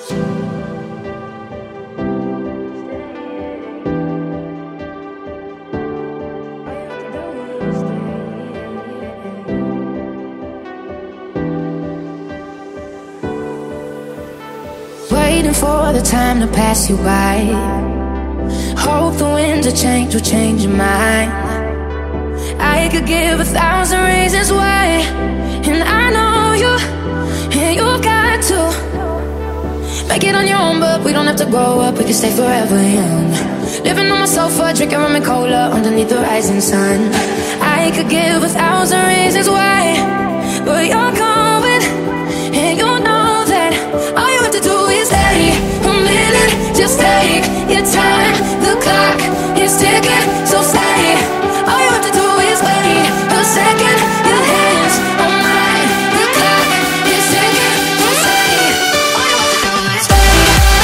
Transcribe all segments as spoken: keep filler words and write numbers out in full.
Waiting for the time to pass you by. Hope the winds of change will change your mind. I could give a thousand reasons why, and I know you, and you got to make it on your own, but we don't have to grow up, we can stay forever young. Living on my sofa, drinking rum and cola underneath the rising sun. I could give a thousand reasons why, but you're going, and you know that all you have to do is stay a minute. Just take your time, the clock is ticking, so stay. All you have to do is wait a second. Your hands on mine, the clock is ticking, so stay. All you have to do is wait.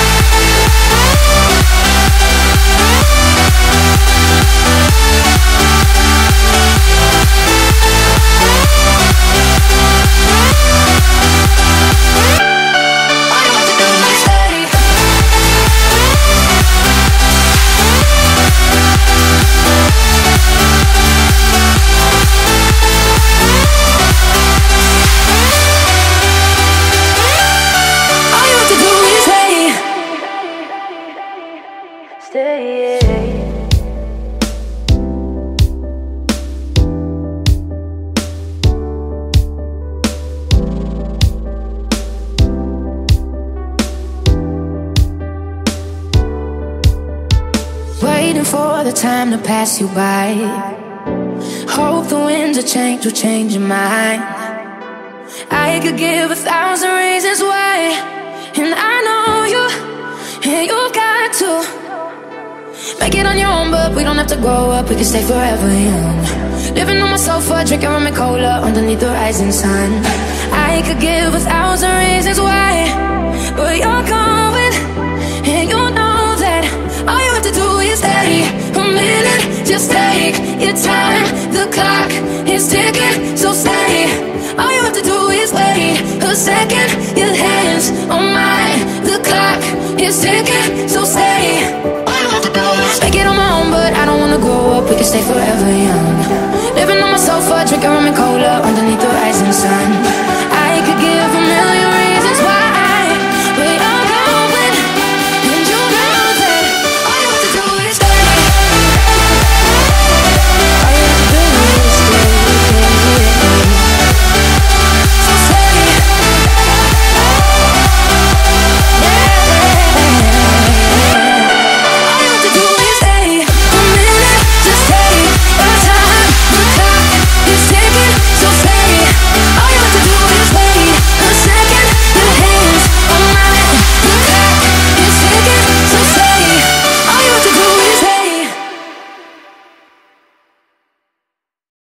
Waiting for the time to pass you by. Hope the winds of change will change your mind. I could give a thousand reasons why, and I know you, and you got to make it on your own, but we don't have to grow up, we can stay forever young. Living on my sofa, drinking rum and cola underneath the rising sun. I could give a thousand reasons why, but you're going, and you know that all you have to do is stay a minute. Just take your time, the clock is ticking, so stay. All you have to do is wait a second. Your hands on mine, the clock is ticking, so stay. All you have to do is make it on my own, but I don't wanna grow up, we can stay forever young. Living on my sofa, drinking rum and cola underneath the rising sun. I could give a million reasons